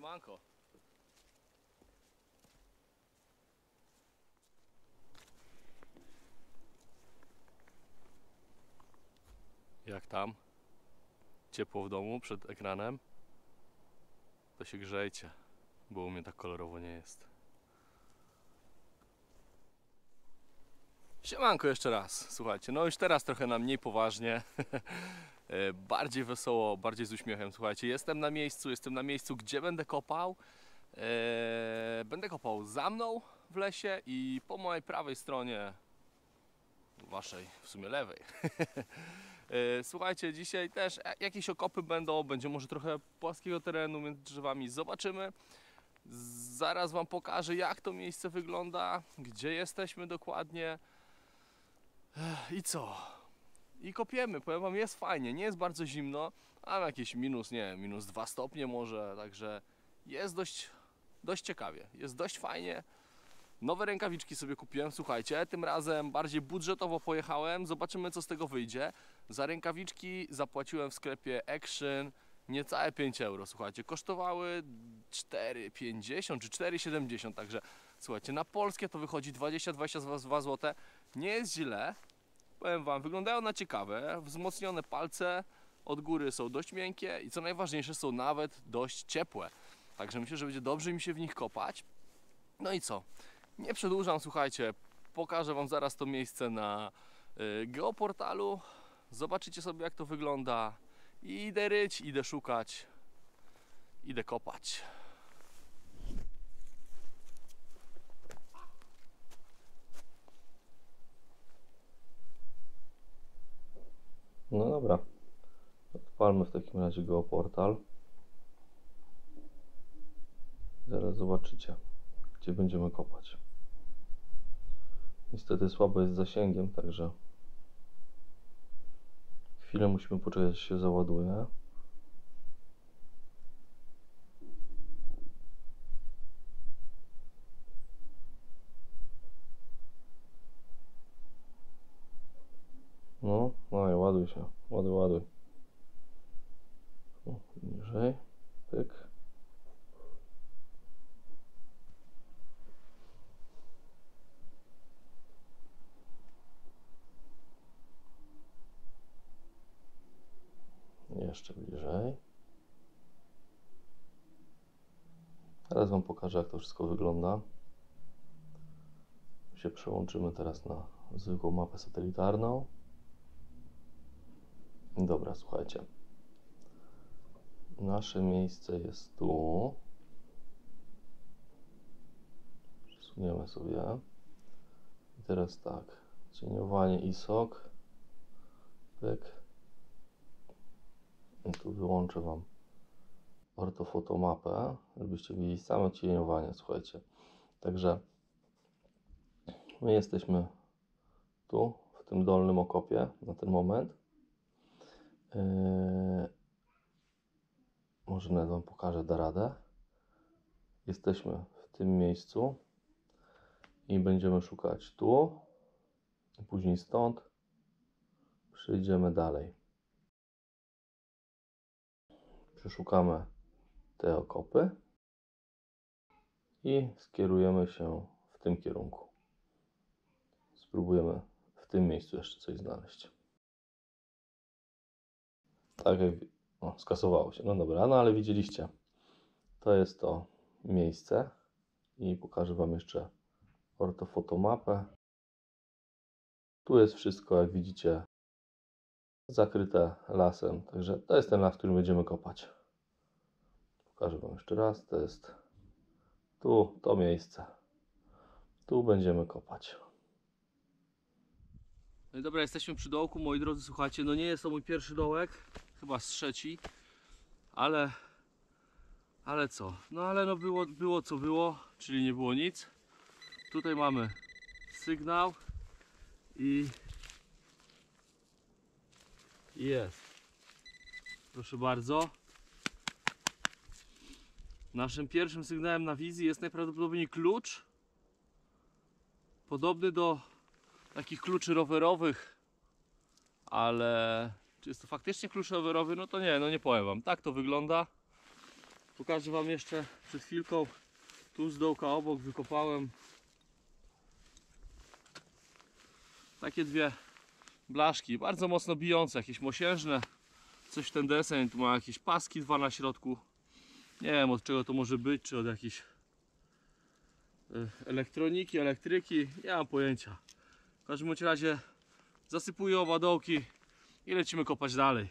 Siemanko. Jak tam? Ciepło w domu przed ekranem? To się grzejcie, bo u mnie tak kolorowo nie jest. Siemanko jeszcze raz. Słuchajcie, no już teraz trochę na mniej poważnie. Bardziej wesoło, bardziej z uśmiechem. Słuchajcie, jestem na miejscu, gdzie będę kopał. Będę kopał za mną w lesie i po mojej prawej stronie, waszej, w sumie lewej. Słuchajcie, dzisiaj też jakieś okopy będą, będzie może trochę płaskiego terenu między drzewami, zobaczymy. Zaraz wam pokażę, jak to miejsce wygląda, gdzie jesteśmy dokładnie i co? I kopiemy, powiem wam, jest fajnie, nie jest bardzo zimno, a jakieś minus, nie wiem, minus 2 stopnie może, także jest dość ciekawie, jest dość fajnie. Nowe rękawiczki sobie kupiłem, słuchajcie, tym razem bardziej budżetowo pojechałem, zobaczymy co z tego wyjdzie. Za rękawiczki zapłaciłem w sklepie Action niecałe 5 euro, słuchajcie, kosztowały 4,50 czy 4,70, także słuchajcie, na polskie to wychodzi 20-22 zł, nie jest źle, powiem wam, wyglądają na ciekawe, wzmocnione palce od góry są dość miękkie i co najważniejsze są nawet dość ciepłe, także myślę, że będzie dobrze mi się w nich kopać. No i co? Nie przedłużam, słuchajcie, pokażę wam zaraz to miejsce na geoportalu. Zobaczycie sobie jak to wygląda. I idę ryć, idę szukać, idę kopać. No dobra, odpalmy w takim razie geoportal. Zaraz zobaczycie, gdzie będziemy kopać. Niestety słabo jest z zasięgiem, także chwilę musimy poczekać, aż się załaduje. No i ładuj się, ładuj. Niżej, pyk. Jeszcze bliżej. Teraz wam pokażę, jak to wszystko wygląda. Się przełączymy teraz na zwykłą mapę satelitarną. Dobra, słuchajcie. Nasze miejsce jest tu. Przesuniemy sobie. I teraz tak. Cieniowanie ISOC. Pyk. I tu wyłączę wam ortofotomapę, żebyście widzieli same cieniowanie, słuchajcie. Także my jesteśmy tu, w tym dolnym okopie na ten moment. Może nawet wam pokażę, da radę. Jesteśmy w tym miejscu i będziemy szukać tu, i później stąd przejdziemy dalej. Przeszukamy te okopy i skierujemy się w tym kierunku. Spróbujemy w tym miejscu jeszcze coś znaleźć. Tak jak... O, skasowało się. No dobra, no ale widzieliście. To jest to miejsce i pokażę wam jeszcze ortofotomapę. Tu jest wszystko, jak widzicie, zakryte lasem. Także to jest ten las, w którym będziemy kopać. Pokażę wam jeszcze raz. To jest tu, to miejsce. Tu będziemy kopać. No i dobra, jesteśmy przy dołku, moi drodzy, słuchajcie, no nie jest to mój pierwszy dołek, chyba z trzeci, ale co? No ale no było co było, czyli nie było nic. Tutaj mamy sygnał i jest. Proszę bardzo. Naszym pierwszym sygnałem na wizji jest najprawdopodobniej klucz. Podobny do takich kluczy rowerowych, ale czy jest to faktycznie klucz rowerowy? No to nie, no nie powiem wam. Tak to wygląda. Pokażę wam jeszcze przed chwilką. Tu z dołka obok wykopałem takie dwie blaszki, bardzo mocno bijące, jakieś mosiężne, coś w ten deseń. Tu ma jakieś paski dwa na środku. Nie wiem od czego to może być, czy od jakiejś elektroniki, elektryki, nie mam pojęcia. W każdym bądź razie zasypuję oba dołki i lecimy kopać dalej.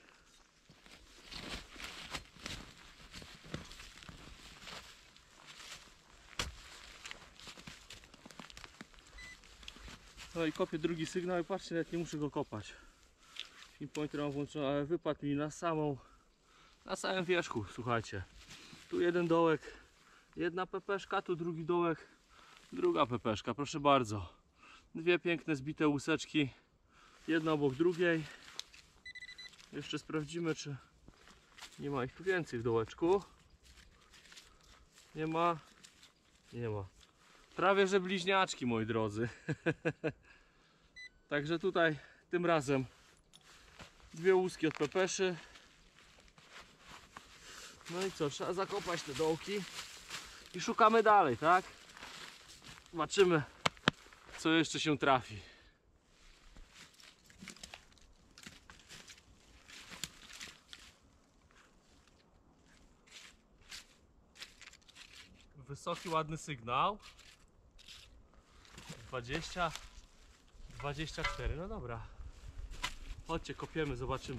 No i kopię drugi sygnał i patrzcie, nawet nie muszę go kopać. Pinpointer mam włączony, ale wypadł mi na samym wierzchu, słuchajcie. Tu jeden dołek, jedna pepeszka, tu drugi dołek, druga pepeszka, proszę bardzo. Dwie piękne zbite łuseczki, jedna obok drugiej. Jeszcze sprawdzimy, czy nie ma ich tu więcej w dołeczku. Nie ma. Nie ma. Prawie że bliźniaczki, moi drodzy. Także tutaj tym razem dwie łuski od pepeszy. No i co, trzeba zakopać te dołki i szukamy dalej, tak? Zobaczymy, co jeszcze się trafi. Wysoki, ładny sygnał. 20, 24, no dobra. Chodźcie, kopiemy, zobaczymy.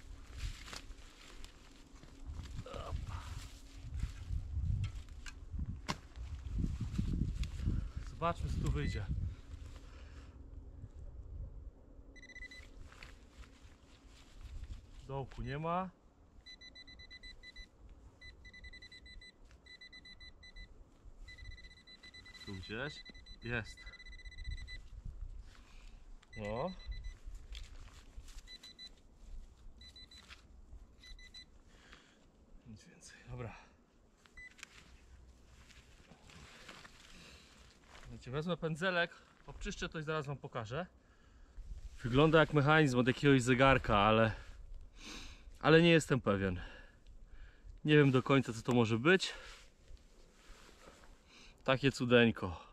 Zobaczmy, co tu wyjdzie. Dołku nie ma. Tu gdzieś jest. No. Nic więcej. Dobra. Wiecie, wezmę pędzelek, obczyszczę to i zaraz wam pokażę. Wygląda jak mechanizm od jakiegoś zegarka, ale nie jestem pewien. Nie wiem do końca, co to może być. Takie cudeńko.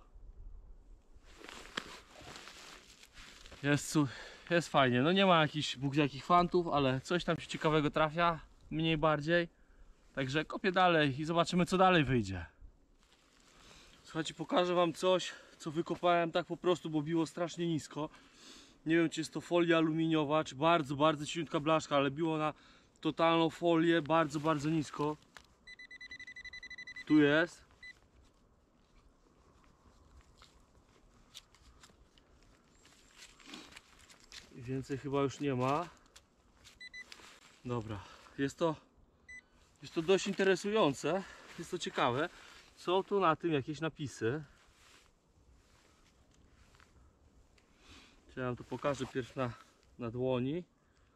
Jest fajnie. No nie ma jakichś Bóg jakich fantów, ale coś tam się ciekawego trafia. Mniej bardziej. Także kopię dalej i zobaczymy, co dalej wyjdzie. Słuchajcie, pokażę wam coś, co wykopałem tak po prostu, bo biło strasznie nisko. Nie wiem, czy jest to folia aluminiowa, czy bardzo, bardzo cieniutka blaszka, ale biło na totalną folię, bardzo, bardzo nisko. Tu jest. I więcej chyba już nie ma. Dobra, jest to dość interesujące, jest to ciekawe. Są tu na tym jakieś napisy. Ja wam to pokażę pierw na dłoni.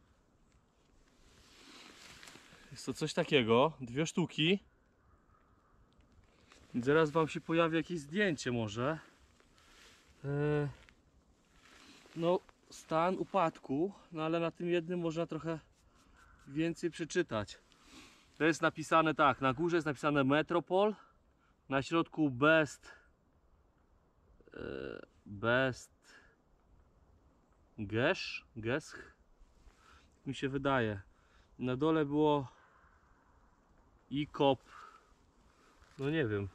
Jest to coś takiego, dwie sztuki. I zaraz wam się pojawi jakieś zdjęcie może. No, stan upadku, no ale na tym jednym można trochę więcej przeczytać. To jest napisane tak, na górze jest napisane Metropol, na środku Best Gesch, mi się wydaje. Na dole było IKOP, no nie wiem.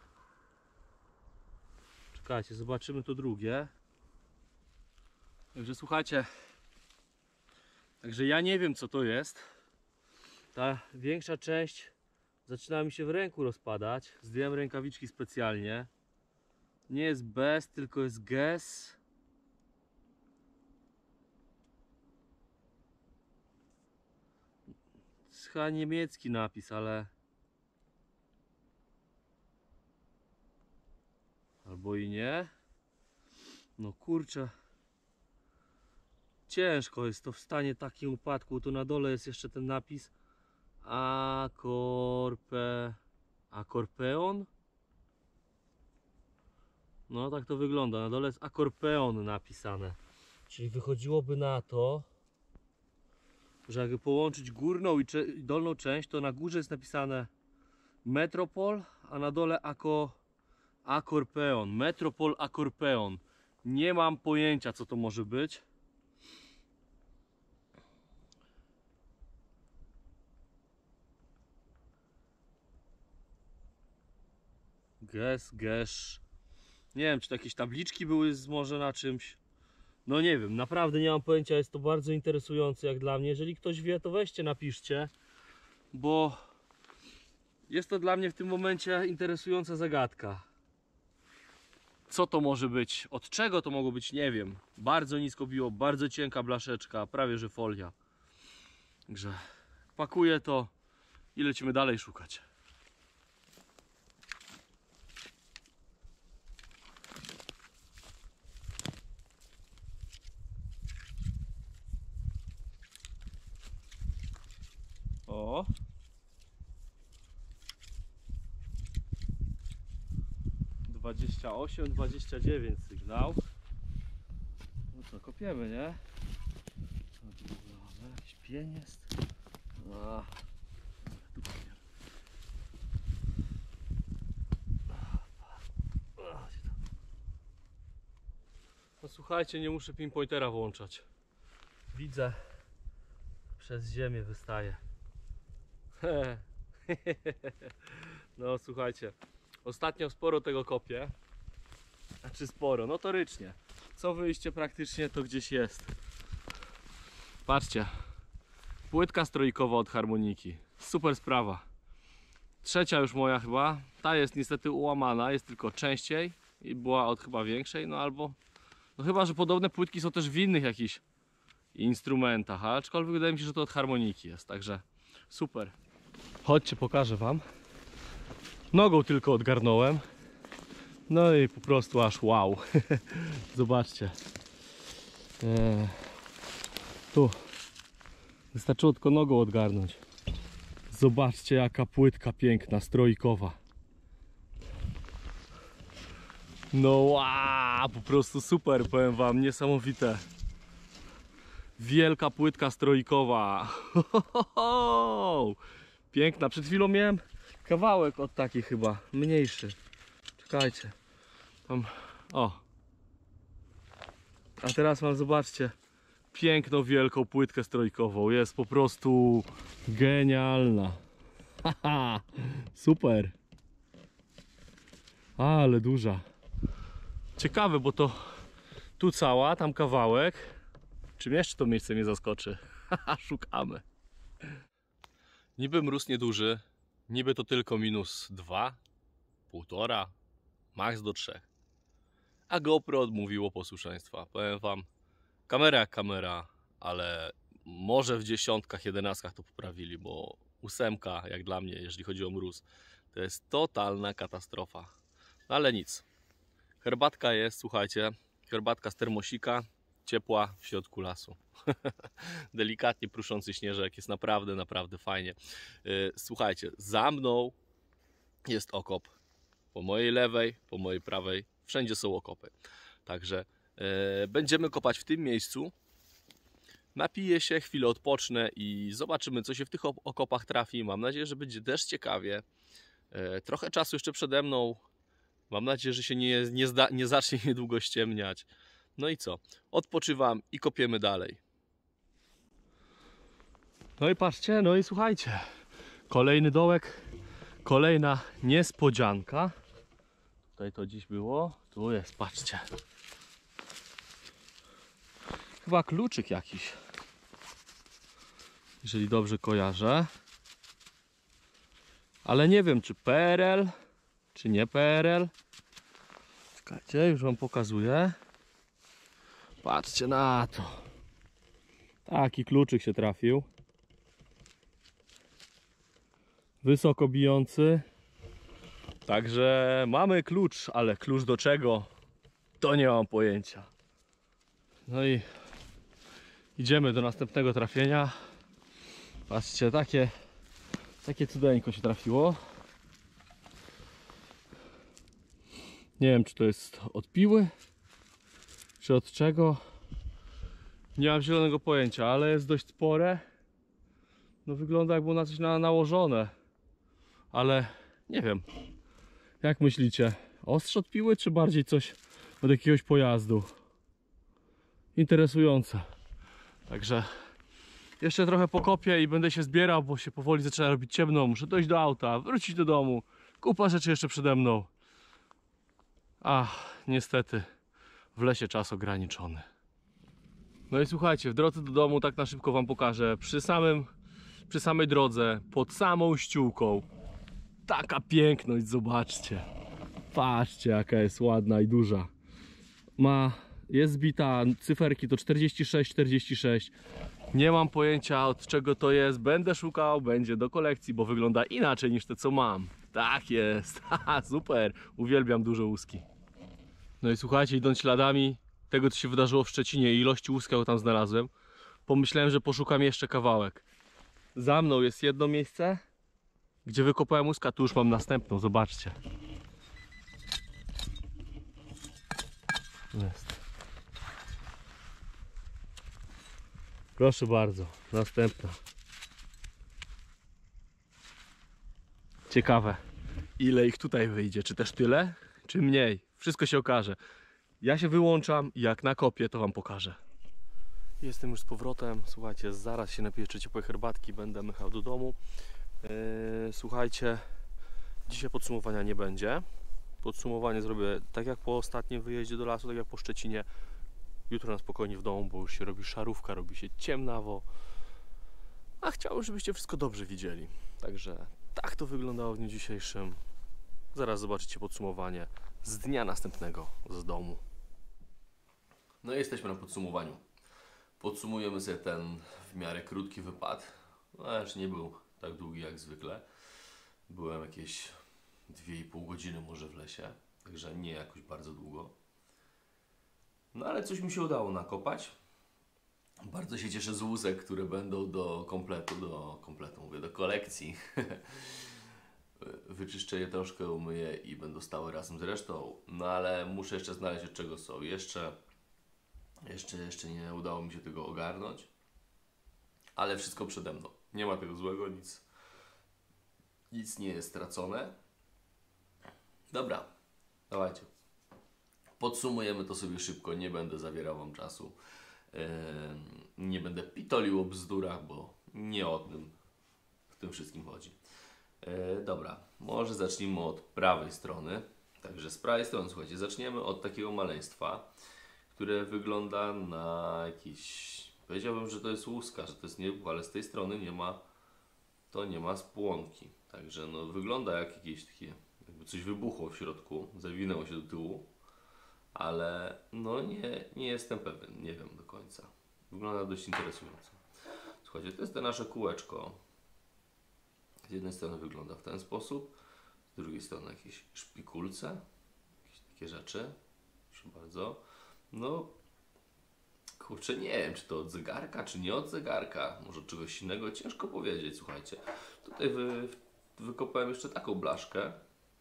Czekajcie, zobaczymy to drugie. Także słuchajcie, także ja nie wiem, co to jest. Ta większa część zaczyna mi się w ręku rozpadać. Zdjąłem rękawiczki specjalnie. Nie jest Best, tylko jest Guess. Jest chyba niemiecki napis, ale albo i nie. No kurczę, ciężko jest to w stanie takim upadku. Tu na dole jest jeszcze ten napis Akorpeon. No tak to wygląda, na dole jest Akorpeon napisane. Czyli wychodziłoby na to, że jakby połączyć górną i dolną część, to na górze jest napisane Metropol, a na dole Akorpeon. Metropol Akorpeon. Nie mam pojęcia, co to może być. Gesz. Nie wiem, czy to jakieś tabliczki były może na czymś. No nie wiem, naprawdę nie mam pojęcia, jest to bardzo interesujące jak dla mnie. Jeżeli ktoś wie, to weźcie, napiszcie, bo jest to dla mnie w tym momencie interesująca zagadka. Co to może być? Od czego to mogło być? Nie wiem. Bardzo nisko biło, bardzo cienka blaszeczka, prawie że folia. Także pakuję to i lecimy dalej szukać. O! 28, 29 sygnał. No co, kopiemy, nie? Jakiś pień jest. A, tu kopiemy. No słuchajcie, nie muszę pinpointera włączać. Widzę, przez ziemię wystaje. No słuchajcie, ostatnio sporo tego kopię. Znaczy sporo, notorycznie. Co wyjście praktycznie to gdzieś jest. Patrzcie, płytka strojkowa od harmoniki. Super sprawa. Trzecia już moja chyba. Ta jest niestety ułamana, jest tylko częściej i była od chyba większej, no albo... No chyba, że podobne płytki są też w innych jakichś instrumentach, aczkolwiek wydaje mi się, że to od harmoniki jest, także super. Chodźcie, pokażę wam. Nogą tylko odgarnąłem. No i po prostu aż wow. Zobaczcie. Tu wystarczyło tylko nogą odgarnąć. Zobaczcie, jaka płytka piękna, strojkowa. No wow, po prostu super, powiem wam, niesamowite. Wielka płytka strojkowa. Piękna. Przed chwilą miałem kawałek od takiej chyba, mniejszy. Czekajcie. Tam, o. A teraz mam, zobaczcie, piękną, wielką płytkę strojkową. Jest po prostu genialna. Haha, super. Ale duża. Ciekawe, bo to tu cała, tam kawałek. Czym jeszcze to miejsce mnie zaskoczy? Haha, szukamy. Niby mróz nieduży, niby to tylko -2, 1,5, max do 3. A GoPro odmówiło posłuszeństwa. Powiem wam, kamera jak kamera, ale może w 10, 11 to poprawili, bo 8, jak dla mnie, jeżeli chodzi o mróz, to jest totalna katastrofa. No ale nic. Herbatka jest, słuchajcie, herbatka z termosika, ciepła w środku lasu. Delikatnie pruszący śnieżek, jest naprawdę, naprawdę fajnie. Słuchajcie, za mną jest okop. Po mojej lewej, po mojej prawej, wszędzie są okopy. Także będziemy kopać w tym miejscu. Napiję się, chwilę odpocznę i zobaczymy, co się w tych okopach trafi. Mam nadzieję, że będzie też ciekawie. Trochę czasu jeszcze przede mną. Mam nadzieję, że się nie zacznie niedługo ściemniać. No i co? Odpoczywam i kopiemy dalej. No i patrzcie, no i słuchajcie. Kolejny dołek, kolejna niespodzianka. Tutaj to dziś było. Tu jest, patrzcie. Chyba kluczyk jakiś. Jeżeli dobrze kojarzę. Ale nie wiem, czy PRL, czy nie PRL. Czekajcie, już wam pokazuję. Patrzcie na to. Taki kluczyk się trafił. Wysoko bijący. Także mamy klucz, ale klucz do czego? To nie mam pojęcia. No i idziemy do następnego trafienia. Patrzcie, takie cudeńko się trafiło. Nie wiem, czy to jest od piły, czy od czego. Nie mam zielonego pojęcia, ale jest dość spore. No wygląda, jak było na coś nałożone. Ale Nie wiem. Jak myślicie? Ostrze od piły, czy bardziej coś od jakiegoś pojazdu? Interesujące. Także jeszcze trochę pokopię i będę się zbierał, bo się powoli zaczyna robić ciemno. Muszę dojść do auta, wrócić do domu. Kupa rzeczy jeszcze przede mną. Ach, niestety w lesie czas ograniczony. No i słuchajcie, w drodze do domu tak na szybko wam pokażę. Przy samej drodze, pod samą ściółką. Taka piękność, zobaczcie. Patrzcie, jaka jest ładna i duża. Jest zbita, cyferki to 46, 46. Nie mam pojęcia, od czego to jest. Będę szukał, będzie do kolekcji, bo wygląda inaczej niż te, co mam. Tak jest. Haha, super. Uwielbiam duże łuski. No i słuchajcie, idąc śladami tego, co się wydarzyło w Szczecinie i ilości łuska, jaką tam znalazłem, pomyślałem, że poszukam jeszcze kawałek. Za mną jest jedno miejsce, gdzie wykopałem łuska, tu już mam następną, zobaczcie. Jest. Proszę bardzo, następna. Ciekawe, ile ich tutaj wyjdzie, czy też tyle, czy mniej. Wszystko się okaże. Ja się wyłączam i jak nakopię, to wam pokażę. Jestem już z powrotem. Słuchajcie, zaraz się napiję ciepłej herbatki, będę mychał do domu. Słuchajcie, dzisiaj podsumowania nie będzie. Podsumowanie zrobię tak jak po ostatnim wyjeździe do lasu, tak jak po Szczecinie. Jutro na spokojnie w domu, bo już się robi szarówka, robi się ciemnawo. A chciałbym, żebyście wszystko dobrze widzieli. Także tak to wyglądało w dniu dzisiejszym. Zaraz zobaczycie podsumowanie z dnia następnego z domu. No i jesteśmy na podsumowaniu. Podsumujemy sobie ten w miarę krótki wypad. No już nie był tak długi jak zwykle. Byłem jakieś 2,5 godziny może w lesie. Także nie jakoś bardzo długo. No ale coś mi się udało nakopać. Bardzo się cieszę z łusek, które będą do kolekcji. Wyczyszczę je troszkę, umyję i będą stały razem z resztą. No ale muszę jeszcze znaleźć, od czego są. Jeszcze nie udało mi się tego ogarnąć. Ale wszystko przede mną. Nie ma tego złego, nic nie jest stracone. Dobra, dawajcie. Podsumujemy to sobie szybko, nie będę zabierał wam czasu. Nie będę pitolił o bzdurach, bo nie o tym w tym wszystkim chodzi. Dobra, może zacznijmy od prawej strony. Także z prawej strony, słuchajcie, zaczniemy od takiego maleństwa, które wygląda na jakiś... Powiedziałbym, że to jest łuska, że to jest niebuch, ale z tej strony nie ma spłonki. Także no, wygląda jak jakieś takie, jakby coś wybuchło w środku, zawinęło się do tyłu. Ale no nie jestem pewien, nie wiem do końca. Wygląda dość interesująco. Słuchajcie, to jest to nasze kółeczko. Z jednej strony wygląda w ten sposób, z drugiej strony jakieś szpikulce, jakieś takie rzeczy. Proszę bardzo. No, kurczę, nie wiem, czy to od zegarka, czy nie od zegarka. Może od czegoś innego, ciężko powiedzieć, słuchajcie. Tutaj wykopałem jeszcze taką blaszkę.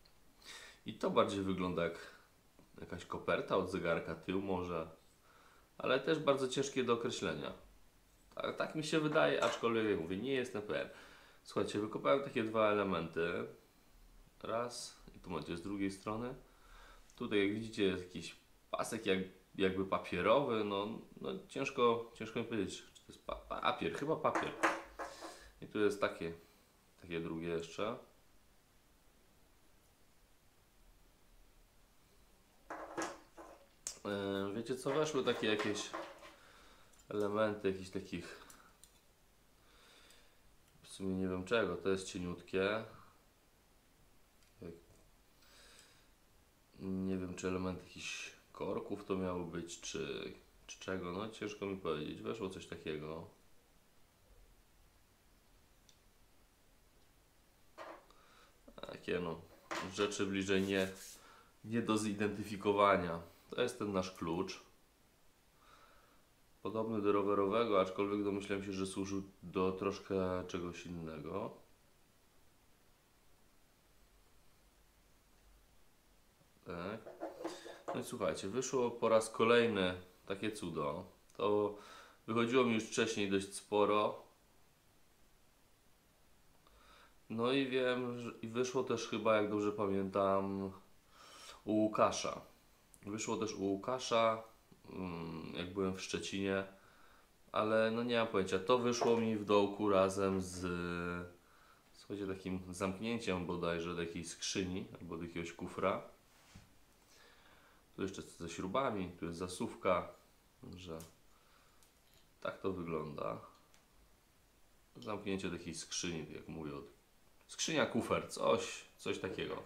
I to bardziej wygląda jak jakaś koperta od zegarka, tył może, ale też bardzo ciężkie do określenia. Tak mi się wydaje, aczkolwiek jak mówię, nie jestem pewien. Słuchajcie, wykopałem takie dwa elementy. Raz, i tu macie z drugiej strony. Tutaj jak widzicie jest jakiś pasek jakby papierowy, no ciężko mi powiedzieć, czy to jest papier, chyba papier. I tu jest takie drugie jeszcze. Wiecie co, weszły takie jakieś elementy, jakichś takich, w sumie nie wiem czego, to jest cieniutkie. Nie wiem, czy element jakichś korków to miało być, czy czego, no ciężko mi powiedzieć. Weszło coś takiego. Takie no, rzeczy bliżej nie do zidentyfikowania. To jest ten nasz klucz. Podobny do rowerowego, aczkolwiek domyślam się, że służył do troszkę czegoś innego. Tak. No i słuchajcie, wyszło po raz kolejny takie cudo. To wychodziło mi już wcześniej dość sporo. No i wiem, i wyszło też chyba, jak dobrze pamiętam, u Łukasza. Wyszło też u Łukasza, jak byłem w Szczecinie, ale no nie mam pojęcia. To wyszło mi w dołku razem z, słuchajcie, takim zamknięciem bodajże do jakiejś skrzyni albo do jakiegoś kufra. Tu jeszcze ze śrubami, tu jest zasuwka, że tak to wygląda. Zamknięcie do jakiejś skrzyni, jak mówię. Skrzynia, kufer, coś takiego.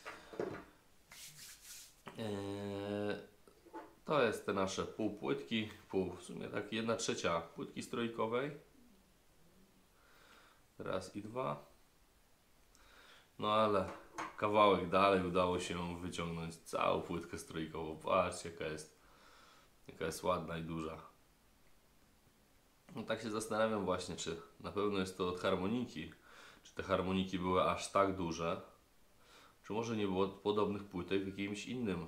To jest te nasze półpłytki, w sumie tak 1/3 płytki stroikowej. Raz i dwa. No ale kawałek dalej udało się wyciągnąć całą płytkę stroikową. Patrzcie, jaka jest ładna i duża. No tak się zastanawiam właśnie, czy na pewno jest to od harmoniki. Czy te harmoniki były aż tak duże? Czy może nie było podobnych płytek w jakimś innym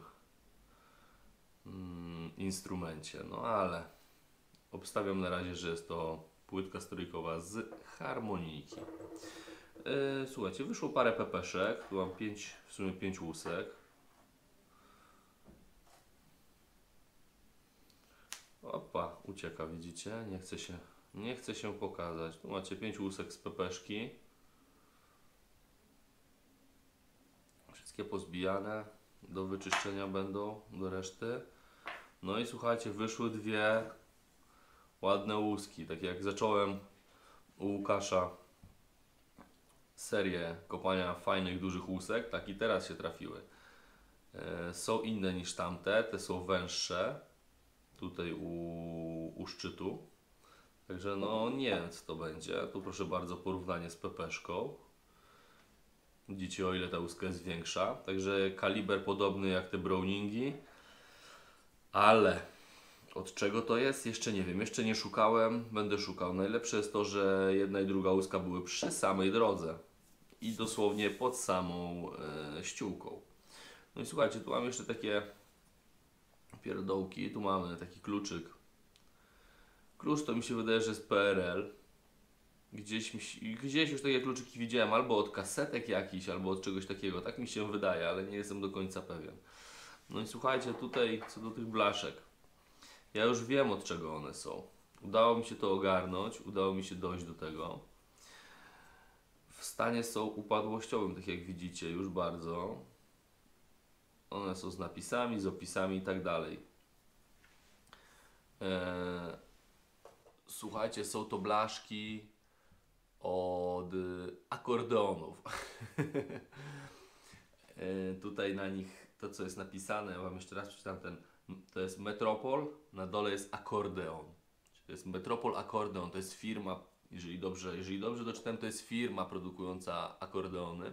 instrumencie? No ale obstawiam na razie, że jest to płytka strójkowa z harmoniki. Słuchajcie, wyszło parę pepeszek. Tu mam w sumie 5 łusek. Opa, ucieka, widzicie? Nie chce się pokazać. Tu macie 5 łusek z pepeszki. Wszystkie pozbijane. Do wyczyszczenia będą, do reszty. No i słuchajcie, wyszły dwie ładne łuski. Tak jak zacząłem u Łukasza serię kopania fajnych, dużych łusek, tak i teraz się trafiły. Są inne niż tamte, te są węższe. Tutaj u szczytu. Także no nie wiem, co to będzie. Tu proszę bardzo porównanie z pepeszką. Widzicie, o ile ta łuska jest większa. Także kaliber podobny jak te Browningi. Ale od czego to jest? Jeszcze nie wiem. Jeszcze nie szukałem. Będę szukał. Najlepsze jest to, że jedna i druga łuska były przy samej drodze. I dosłownie pod samą ściółką. No i słuchajcie, tu mam jeszcze takie pierdołki. Tu mamy taki kluczyk. Klucz to mi się wydaje, że jest PRL. Gdzieś już takie kluczyki widziałem, albo od kasetek jakichś, albo od czegoś takiego. Tak mi się wydaje, ale nie jestem do końca pewien. No i słuchajcie, tutaj co do tych blaszek. Ja już wiem, od czego one są. Udało mi się to ogarnąć, udało mi się dojść do tego. W stanie są upadłościowym, tak jak widzicie, już bardzo. One są z napisami, z opisami i tak dalej. Słuchajcie, są to blaszki od akordeonów. Tutaj na nich to, co jest napisane, ja Wam jeszcze raz przeczytam to jest Metropol, na dole jest akordeon. To jest Metropol Akordeon, to jest firma, jeżeli dobrze doczytałem, to jest firma produkująca akordeony.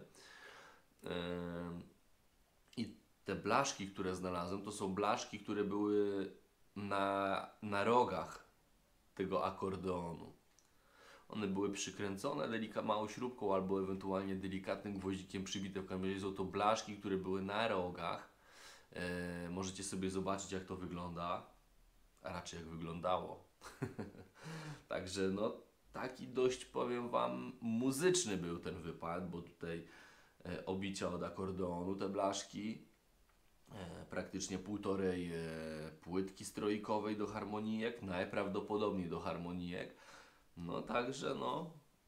I te blaszki, które znalazłem, to są blaszki, które były na rogach tego akordeonu. One były przykręcone małą śrubką albo ewentualnie delikatnym gwoździkiem przybite. W każdym razie są to blaszki, które były na rogach. Możecie sobie zobaczyć, jak to wygląda, a raczej jak wyglądało. Także no taki dość, powiem Wam, muzyczny był ten wypad, bo tutaj obicia od akordeonu, te blaszki, praktycznie półtorej płytki stroikowej do harmonijek, najprawdopodobniej do harmonijek. No także no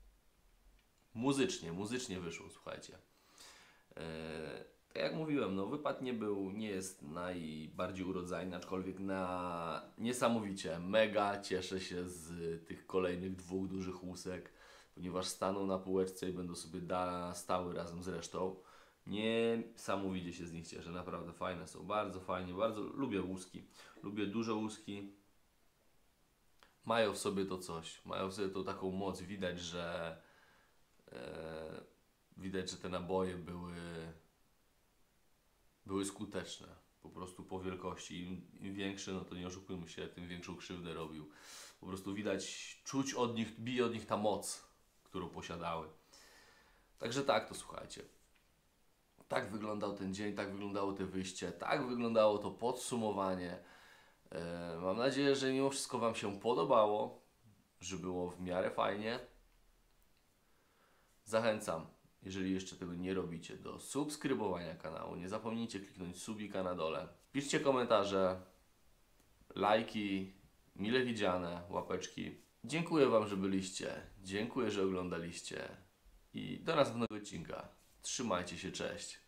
muzycznie wyszło, słuchajcie. Tak jak mówiłem, no wypad nie jest najbardziej urodzajny, aczkolwiek niesamowicie, mega cieszę się z tych kolejnych 2 dużych łusek, ponieważ staną na półeczce i będą sobie stały razem z resztą. Niesamowicie się z nich cieszę, naprawdę fajne są, bardzo fajnie, bardzo lubię łuski, lubię duże łuski. Mają w sobie to coś, mają w sobie tą taką moc, widać, że te naboje były skuteczne, po prostu po wielkości. Im większe, no to nie oszukujmy się, tym większą krzywdę robił. Po prostu widać, czuć od nich, bije od nich ta moc, którą posiadały. Także tak to słuchajcie. Tak wyglądał ten dzień, tak wyglądało to wyjście, tak wyglądało to podsumowanie. Mam nadzieję, że mimo wszystko Wam się podobało, że było w miarę fajnie. Zachęcam jeżeli jeszcze tego nie robicie, do subskrybowania kanału. Nie zapomnijcie kliknąć subika na dole. Piszcie komentarze, lajki, mile widziane, łapeczki. Dziękuję Wam, że byliście. Dziękuję, że oglądaliście. I do następnego odcinka. Trzymajcie się, cześć.